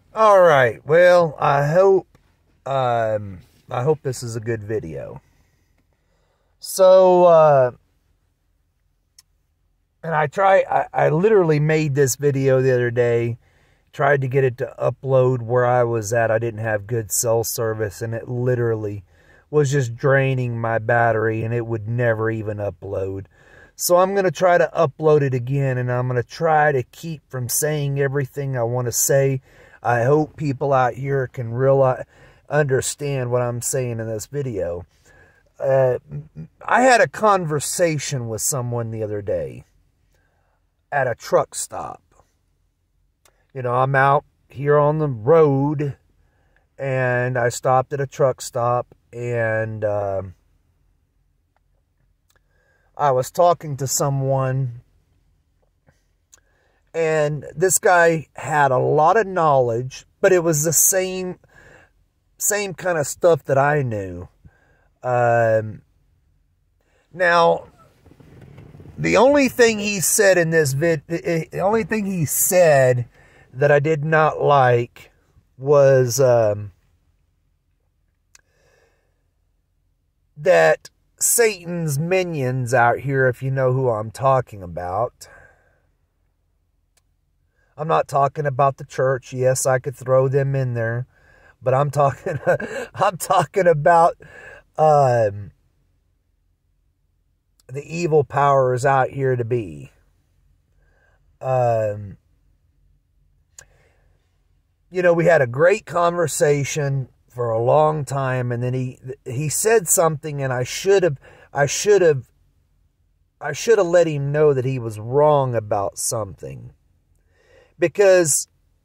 All right. Well, I hope this is a good video. So, and I literally made this video the other day, tried to get it to upload where I was at. I didn't have good cell service, and it literally was just draining my battery, and it would never even upload. So I'm going to try to upload it again, and I'm going to try to keep from saying everything I want to say. I hope people out here can understand what I'm saying in this video. I had a conversation with someone the other day at a truck stop. You know, I'm out here on the road, and I stopped at a truck stop, and I was talking to someone, and this guy had a lot of knowledge, but it was the same kind of stuff that I knew. Now, the only thing he said in this the only thing he said that I did not like was that Satan's minions out here, if you know who I'm talking about. I'm not talking about the church. Yes, I could throw them in there, but I'm talking about the evil powers out here to be. You know, we had a great conversation for a long time, and then he said something, and I should have let him know that he was wrong about something. Because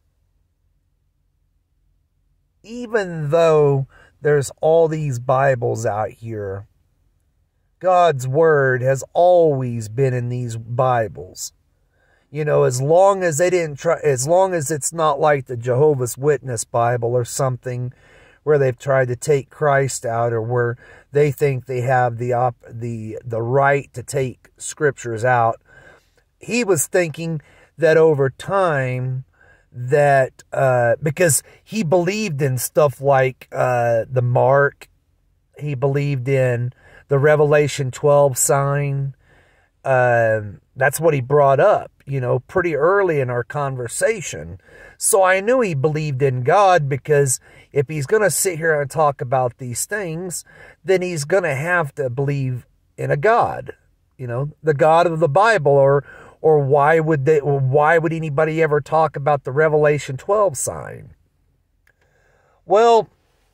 even though there's all these Bibles out here, God's word has always been in these Bibles. You know, as long as it's not like the Jehovah's Witness Bible or something where they've tried to take Christ out, or where they think they have the right to take scriptures out. He was thinking that over time, that because he believed in stuff like the Mark, he believed in the Revelation 12 sign. That's what he brought up, you know, pretty early in our conversation. So I knew he believed in God, because if he's going to sit here and talk about these things, then he's going to have to believe in a God, you know, the God of the Bible. Or why would anybody ever talk about the Revelation 12 sign? Well,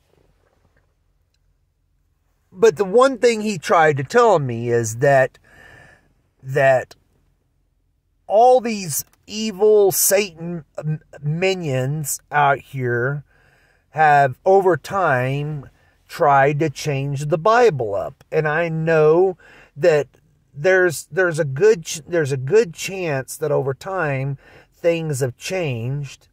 but the one thing he tried to tell me is that all these evil Satan minions out here have over time tried to change the Bible up. And I know that there's a good chance that over time things have changed,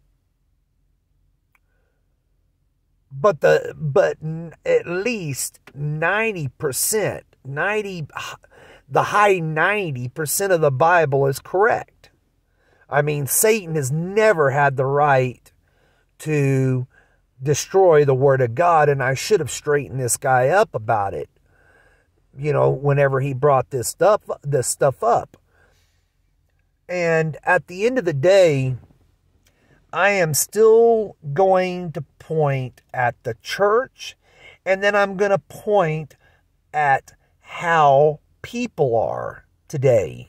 but at least 90%, the high 90% of the Bible is correct. I mean, Satan has never had the right to destroy the Word of God, and I should have straightened this guy up about it, you know, whenever he brought this stuff up. And at the end of the day, I am still going to point at the church, and then I'm going to point at how people are today.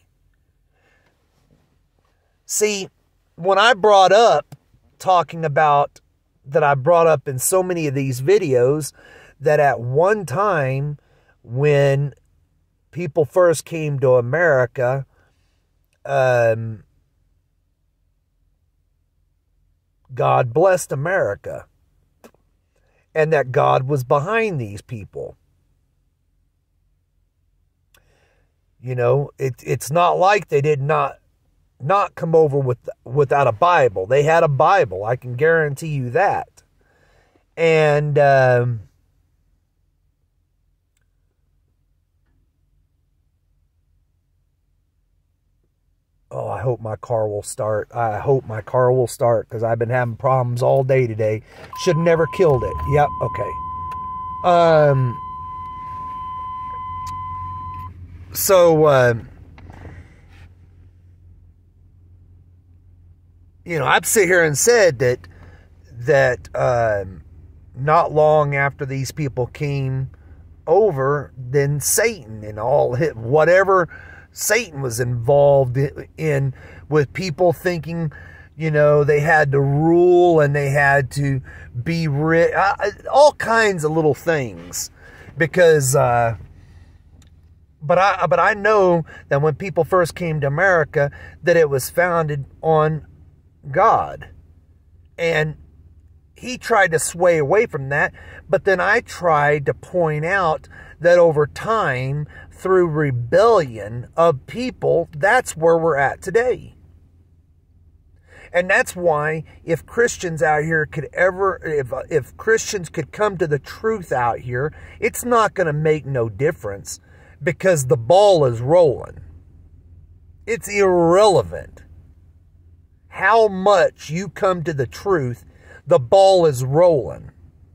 See, when I brought up talking about that, I brought up in so many of these videos that at one time, when people first came to America, God blessed America, and that God was behind these people. You know, it's not like they did not come over without a Bible. They had a Bible. I can guarantee you that. And Oh, I hope my car will start. I hope my car will start because I've been having problems all day today. Should have never killed it. Yep, okay. You know, I've sit here and said that not long after these people came over, then Satan and all whatever Satan was involved in with people thinking, you know, they had to rule and they had to be rich, all kinds of little things. Because, but I know that when people first came to America, that it was founded on God. And he tried to sway away from that, but then I tried to point out that over time, through rebellion of people, that's where we're at today. And that's why if Christians out here could ever, if Christians could come to the truth out here, it's not going to make no difference because the ball is rolling. It's irrelevant how much you come to the truth, the ball is rolling.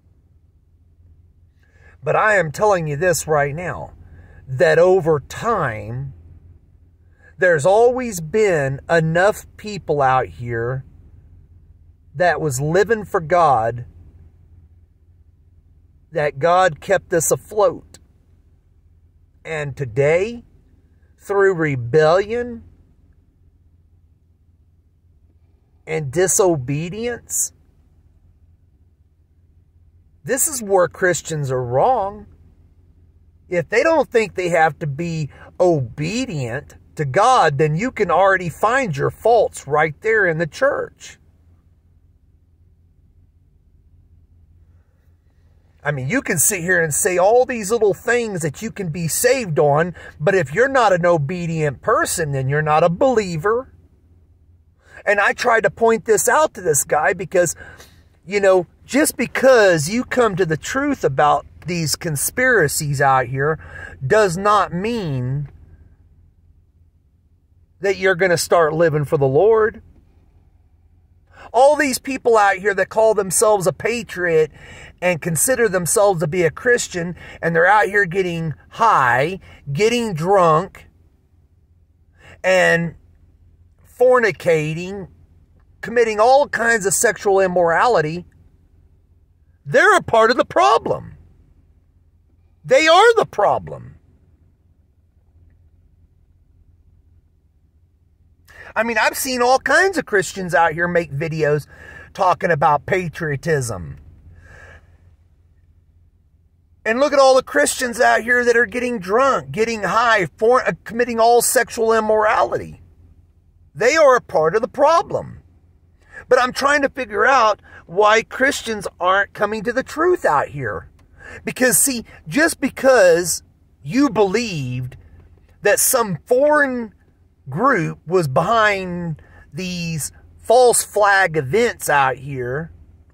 But I am telling you this right now, that over time, there's always been enough people out here that was living for God, that God kept us afloat. And today, through rebellion and disobedience, this is where Christians are wrong. If they don't think they have to be obedient to God, then you can already find your faults right there in the church. I mean, you can sit here and say all these little things that you can be saved on, but if you're not an obedient person, then you're not a believer. And I tried to point this out to this guy because, you know, just because you come to the truth about these conspiracies out here does not mean that you're going to start living for the Lord. All these people out here that call themselves a patriot and consider themselves to be a Christian, and they're out here getting high, getting drunk, and fornicating, committing all kinds of sexual immorality, they're a part of the problem. They are the problem. I mean, I've seen all kinds of Christians out here make videos talking about patriotism. And look at all the Christians out here that are getting drunk, getting high, committing all sexual immorality. They are a part of the problem. But I'm trying to figure out why Christians aren't coming to the truth out here. Because, see, just because you believed that some foreign group was behind these false flag events out here,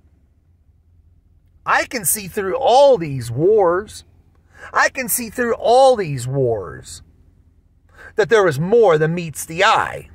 I can see through all these wars. I can see through all these wars that there was more than meets the eye.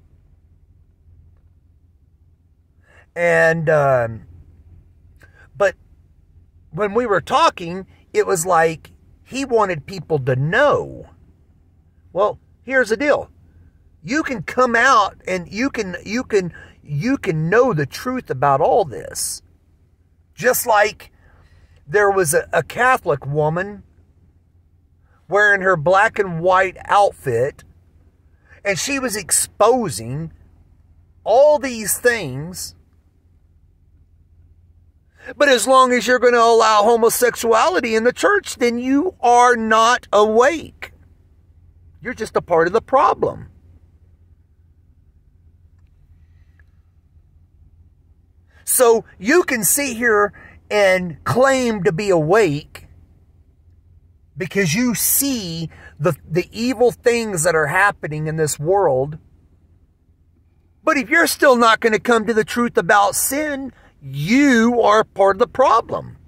And, but when we were talking, it was like he wanted people to know. Well, here's the deal. You can come out and you can know the truth about all this. Just like there was a Catholic woman wearing her black and white outfit, and she was exposing all these things. But as long as you're going to allow homosexuality in the church, then you are not awake. You're just a part of the problem. So you can sit here and claim to be awake because you see the evil things that are happening in this world. But if you're still not going to come to the truth about sin, you are part of the problem.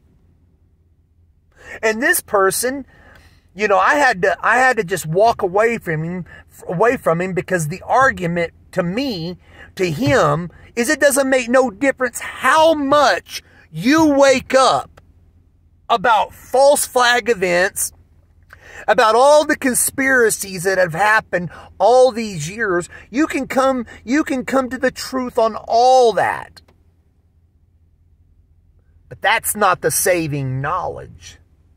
And this person, you know, I had to just walk away from him because the argument to me, to him, is it doesn't make no difference how much you wake up about false flag events, about all the conspiracies that have happened all these years. You can come to the truth on all that. But that's not the saving knowledge.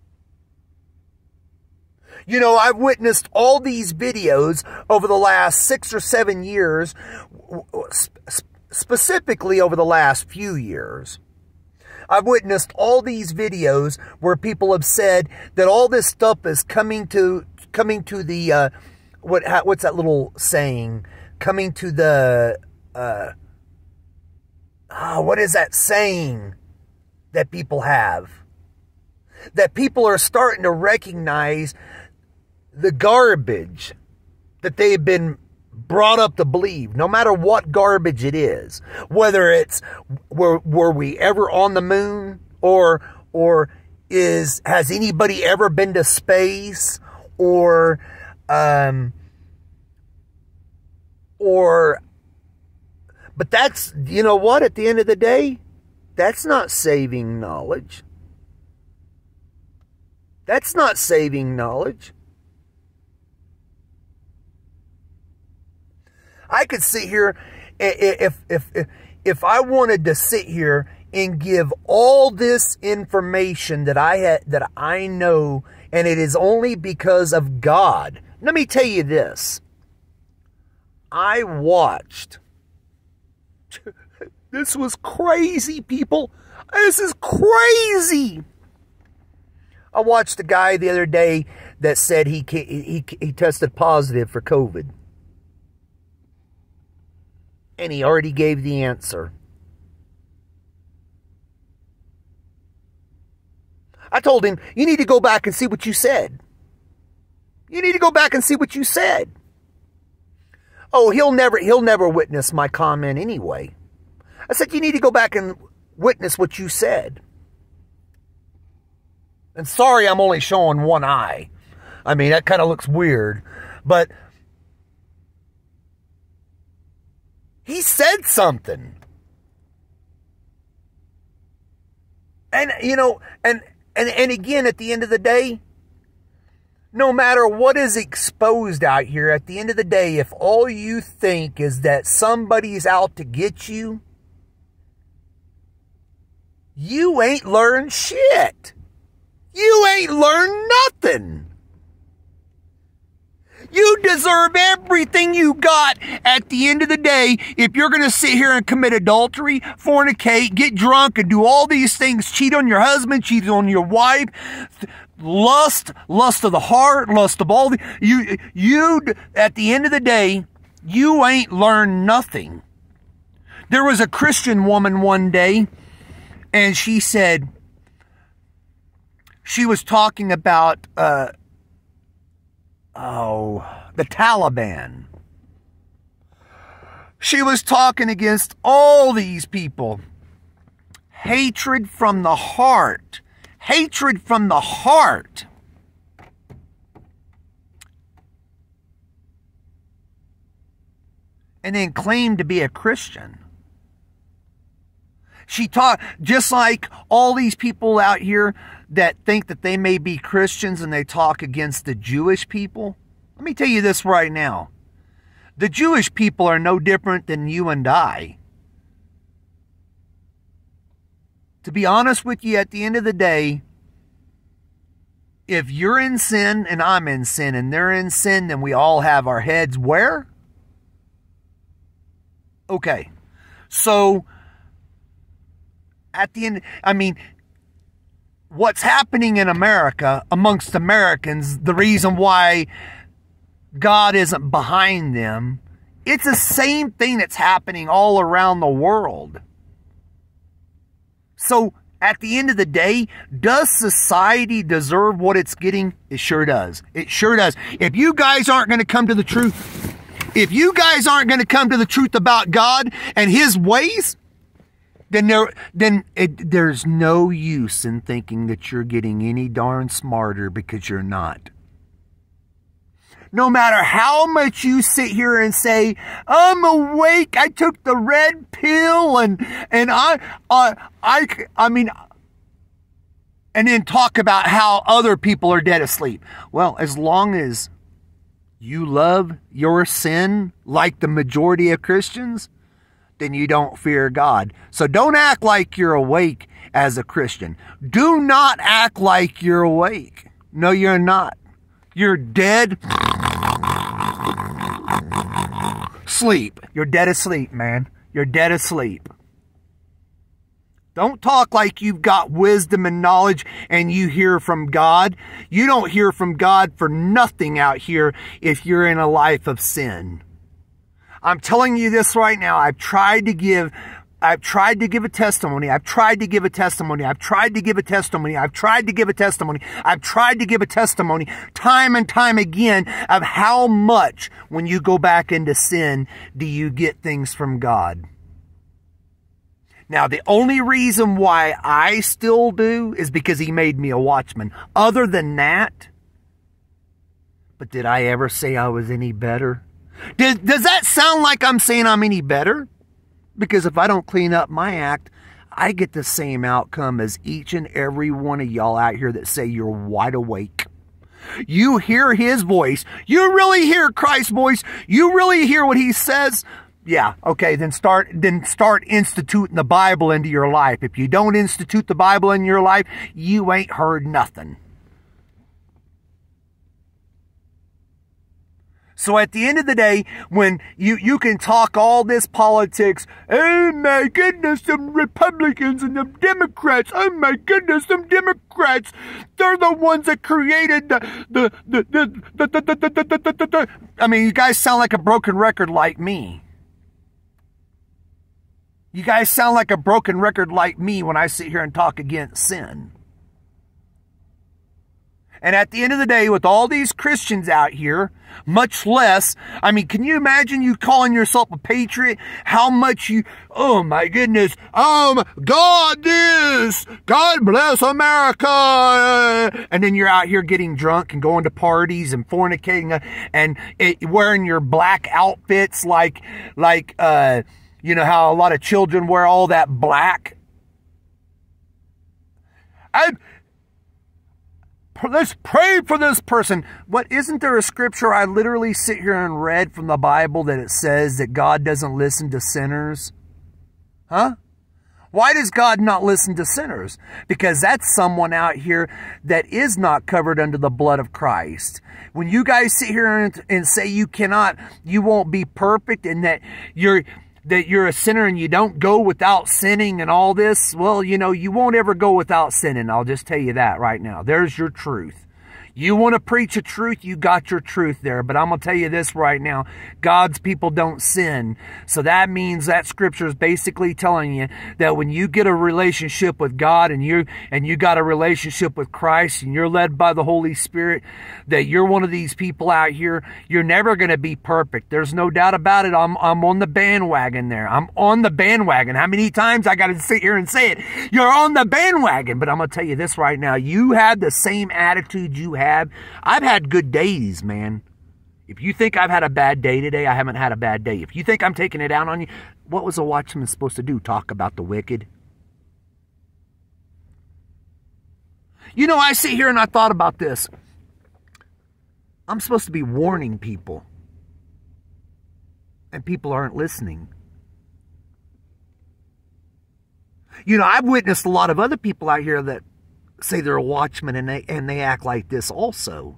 You know, I've witnessed all these videos over the last 6 or 7 years, specifically over the last few years. I've witnessed all these videos where people have said that all this stuff is coming to the, what's that little saying? Coming to the, what is that saying that people have? That people are starting to recognize the garbage that they've been brought up to believe, no matter what garbage it is, whether it's were we ever on the moon, or has anybody ever been to space, or but that's, you know what, at the end of the day, that's not saving knowledge. That's not saving knowledge. I could sit here, if I wanted to sit here and give all this information that I know, and it is only because of God. Let me tell you this. I watched. This was crazy, people. This is crazy. I watched a guy the other day that said he tested positive for COVID. And he already gave the answer. I told him, you need to go back and see what you said. You need to go back and see what you said. Oh, he'll never witness my comment anyway. I said, you need to go back and witness what you said. And sorry, I'm only showing one eye. I mean, that kind of looks weird. But he said something. And, you know, and again, at the end of the day, no matter what is exposed out here, at the end of the day, if all you think is that somebody's out to get you, you ain't learned shit. You ain't learned nothing. You deserve everything you got at the end of the day if you're going to sit here and commit adultery, fornicate, get drunk, and do all these things, cheat on your husband, cheat on your wife, lust of the heart, lust of all the... You, at the end of the day, you ain't learned nothing. There was a Christian woman one day, and she said... She was talking about... the Taliban. She was talking against all these people. Hatred from the heart. Hatred from the heart. And then claimed to be a Christian. She taught, just like all these people out here that think that they may be Christians and they talk against the Jewish people. Let me tell you this right now. The Jewish people are no different than you and I. To be honest with you, at the end of the day, if you're in sin and I'm in sin and they're in sin, then we all have our heads where? Okay. So, at the end, I mean, what's happening in America amongst Americans, the reason why God isn't behind them, it's the same thing that's happening all around the world. So, at the end of the day, does society deserve what it's getting? It sure does. It sure does. If you guys aren't going to come to the truth, if you guys aren't going to come to the truth about God and His ways, then there's no use in thinking that you're getting any darn smarter, because you're not. No matter how much you sit here and say, I'm awake, I took the red pill, and I mean, and then talk about how other people are dead asleep. Well, as long as you love your sin like the majority of Christians, then you don't fear God. So don't act like you're awake as a Christian. Do not act like you're awake. No, you're not. You're dead sleep. You're dead asleep, man. You're dead asleep. Don't talk like you've got wisdom and knowledge and you hear from God. You don't hear from God for nothing out here if you're in a life of sin. I'm telling you this right now. I've tried to give a testimony. I've tried to give a testimony. I've tried to give a testimony. I've tried to give a testimony. I've tried to give a testimony time and time again of how much when you go back into sin do you get things from God. Now, the only reason why I still do is because he made me a watchman. Other than that, but did I ever say I was any better? Does that sound like I'm saying I'm any better? Because if I don't clean up my act, I get the same outcome as each and every one of y'all out here that say you're wide awake. You hear his voice. You really hear Christ's voice. You really hear what he says. Yeah, okay, then start instituting the Bible into your life. If you don't institute the Bible in your life, you ain't heard nothing. So at the end of the day, when you can talk all this politics, oh my goodness, them Republicans and them Democrats, oh my goodness, them Democrats, they're the ones that created the I mean, you guys sound like a broken record like me. You guys sound like a broken record like me when I sit here and talk against sin. And at the end of the day, with all these Christians out here, much less, I mean, can you imagine you calling yourself a patriot? How much you, oh my goodness, God this, God bless America. And then you're out here getting drunk and going to parties and fornicating and wearing your black outfits like, you know how a lot of children wear all that black? Let's pray for this person. What, isn't there a scripture I literally sit here and read from the Bible that it says that God doesn't listen to sinners? Huh? Why does God not listen to sinners? Because that's someone out here that is not covered under the blood of Christ. When you guys sit here and say you won't be perfect and that you're a sinner and you don't go without sinning and all this, well, you know, you won't ever go without sinning. I'll just tell you that right now. There's your truth. You want to preach a truth, you got your truth there. But I'm going to tell you this right now. God's people don't sin. So that means that scripture is basically telling you that when you get a relationship with God and you got a relationship with Christ and you're led by the Holy Spirit, that you're one of these people out here, you're never going to be perfect. There's no doubt about it. I'm on the bandwagon there. I'm on the bandwagon. How many times I got to sit here and say it? You're on the bandwagon. But I'm going to tell you this right now. You have the same attitude you have. I've had good days, man. If you think I've had a bad day today, I haven't had a bad day. If you think I'm taking it out on you, what was a watchman supposed to do? Talk about the wicked? You know, I sit here and I thought about this. I'm supposed to be warning people. And people aren't listening. You know, I've witnessed a lot of other people out here that say they're a watchman and they act like this also.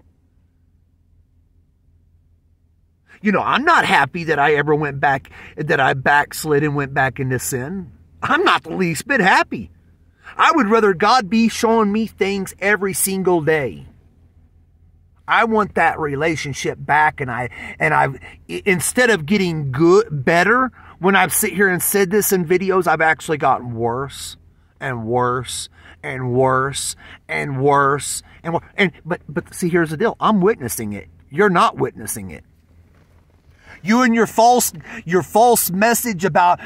You know, I'm not happy that I ever went back, that I backslid and went back into sin. I'm not the least bit happy. I would rather God be showing me things every single day. I want that relationship back, and I've instead of getting better, when I've sit here and said this in videos, I've actually gotten worse and worse and worse and worse and worse. But see, here's the deal. I'm witnessing it. You're not witnessing it. You and your false message about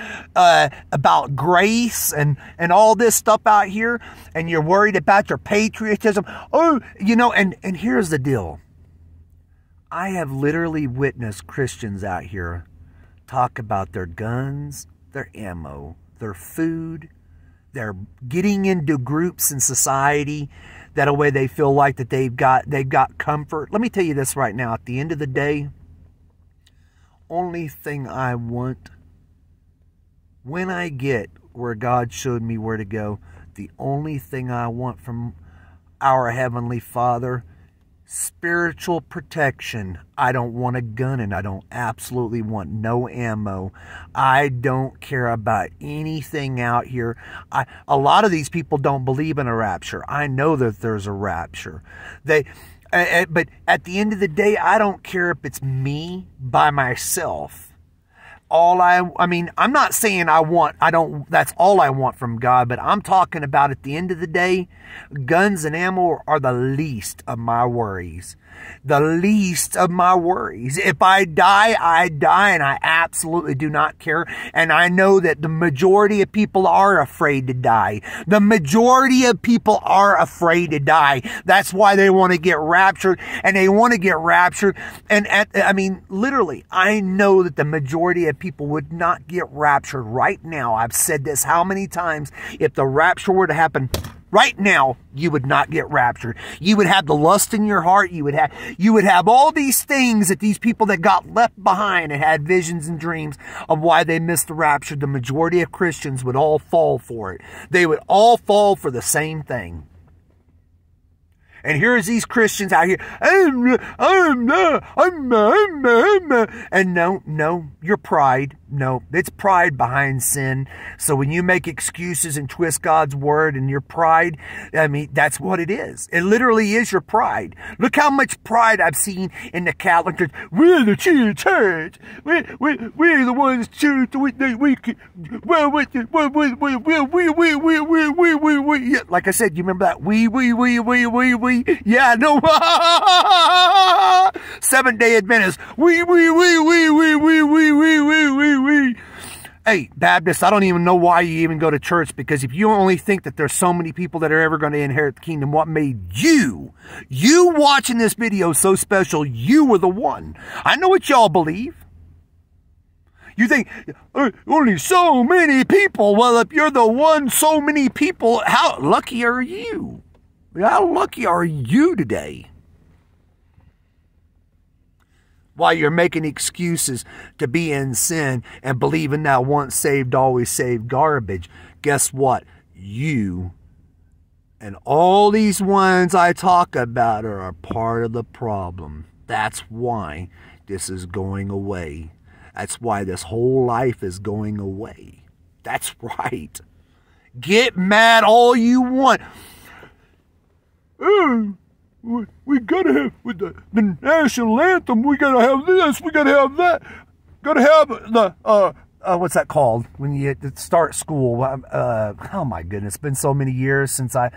grace and all this stuff out here, and you're worried about your patriotism. Oh, you know, and here's the deal. I have literally witnessed Christians out here talk about their guns, their ammo, their food. They're getting into groups in society that a way they feel like that they've got comfort. Let me tell you this right now. At the end of the day, only thing I want, when I get where God showed me where to go, the only thing I want from our Heavenly Father, spiritual protection. I don't want a gun, and I don't absolutely want no ammo. I don't care about anything out here. A lot of these people don't believe in a rapture. I know that there's a rapture. But at the end of the day, I don't care if it's me by myself. I mean, I'm not saying that's all I want from God, but I'm talking about at the end of the day, guns and ammo are the least of my worries. The least of my worries. If I die, I die, and I absolutely do not care. And I know that the majority of people are afraid to die. The majority of people are afraid to die. That's why they want to get raptured, and they want to get raptured. And I mean, literally, I know that the majority of people would not get raptured right now. I've said this how many times? If the rapture were to happen right now, you would not get raptured. You would have the lust in your heart. You would have all these things that these people that got left behind and had visions and dreams of why they missed the rapture. The majority of Christians would all fall for it. They would all fall for the same thing. And here's these Christians out here, and no, your pride. No, it's pride behind sin. So when you make excuses and twist God's word and your pride, I mean, that's what it is. It literally is your pride. Look how much pride I've seen in the Catholic Church. We're the true church. We're the ones church. Like I said, you remember that? We. Yeah, no. 7-day Adventist. We. Hey, Baptist, I don't even know why you even go to church, because if you only think that there's so many people that are ever going to inherit the kingdom, what made you watching this video so special? You were the one. I know what y'all believe. You think, only so many people. Well, if you're the one, so many people, how lucky are you? How lucky are you today? While you're making excuses to be in sin and believing that once saved, always saved garbage, guess what? You and all these ones I talk about are a part of the problem. That's why this is going away. That's why this whole life is going away. That's right. Get mad all you want. We gotta have with the national anthem. We gotta have this. We gotta have that. Gotta have the what's that called when you start school? Oh my goodness, it's been so many years since oh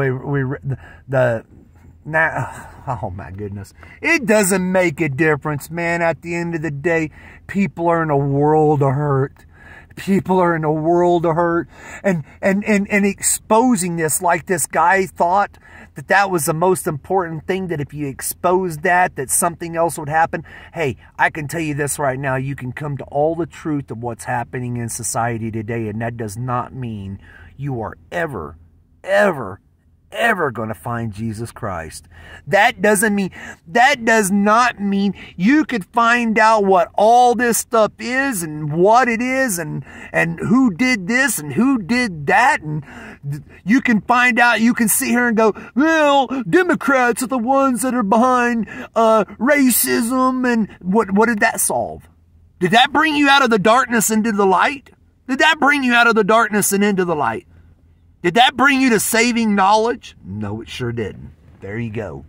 my goodness, it doesn't make a difference, man. At the end of the day, people are in a world of hurt. People are in a world of hurt, and exposing this, like this guy thought that was the most important thing, that if you exposed that something else would happen. Hey, I can tell you this right now, you can come to all the truth of what's happening in society today, and that does not mean you are ever going to find Jesus Christ. That does not mean you could find out what all this stuff is and what it is and who did this and who did that, and you can find out, you can sit here and go, well, Democrats are the ones that are behind racism, and what did that solve? Did that bring you out of the darkness into the light? Did that bring you out of the darkness and into the light? Did that bring you to saving knowledge? No, it sure didn't. There you go.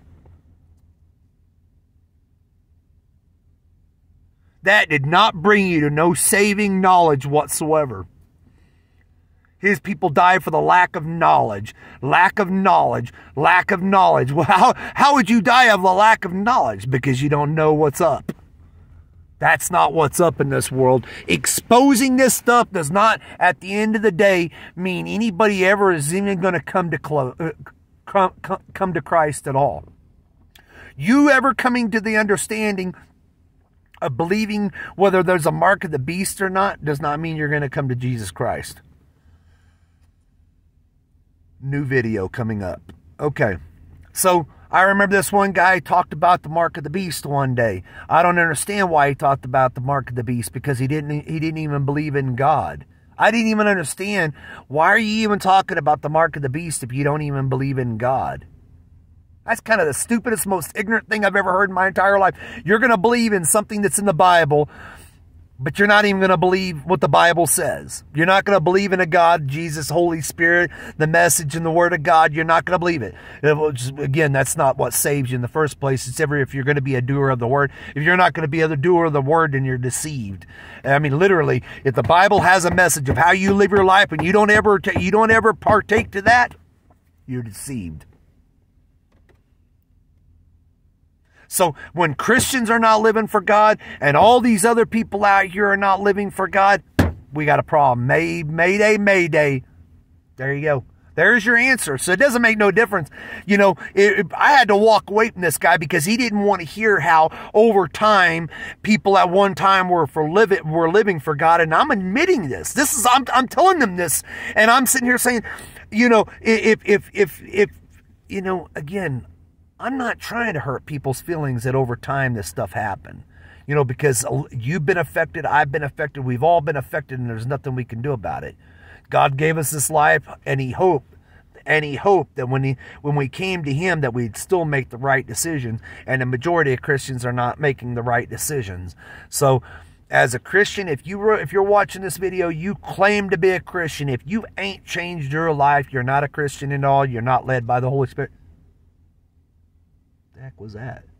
That did not bring you to no saving knowledge whatsoever. His people died for the lack of knowledge. Lack of knowledge. Lack of knowledge. Well, how would you die of the lack of knowledge? Because you don't know what's up. That's not what's up in this world. Exposing this stuff does not, at the end of the day, mean anybody ever is even going to come to Christ at all. You ever coming to the understanding of believing whether there's a mark of the beast or not does not mean you're going to come to Jesus Christ. New video coming up. Okay. So I remember this one guy talked about the mark of the beast one day. I don't understand why he talked about the mark of the beast, because he didn't even believe in God. I didn't even understand, why are you even talking about the mark of the beast if you don't even believe in God? That's kind of the stupidest, most ignorant thing I've ever heard in my entire life. You're going to believe in something that's in the Bible, but you're not even going to believe what the Bible says. You're not going to believe in a God, Jesus, Holy Spirit, the message and the Word of God. You're not going to believe it. Again, that's not what saves you in the first place. It's if you're going to be a doer of the Word. If you're not going to be a doer of the Word, then you're deceived. I mean, literally, if the Bible has a message of how you live your life and you don't ever partake to that, you're deceived. So when Christians are not living for God and all these other people out here are not living for God, we got a problem. Mayday, mayday. There you go. There's your answer. So it doesn't make no difference. You know, I had to walk away from this guy because he didn't want to hear how over time people at one time were living for God. And I'm admitting this. I'm telling them this, and I'm sitting here saying, you know, if you know, again, I'm not trying to hurt people's feelings that over time this stuff happened. You know, because you've been affected, I've been affected, we've all been affected, and there's nothing we can do about it. God gave us this life, and He hoped that when we came to Him that we'd still make the right decision. And the majority of Christians are not making the right decisions. So, as a Christian, if you're watching this video, you claim to be a Christian. If you ain't changed your life, you're not a Christian at all. You're not led by the Holy Spirit. The heck was that?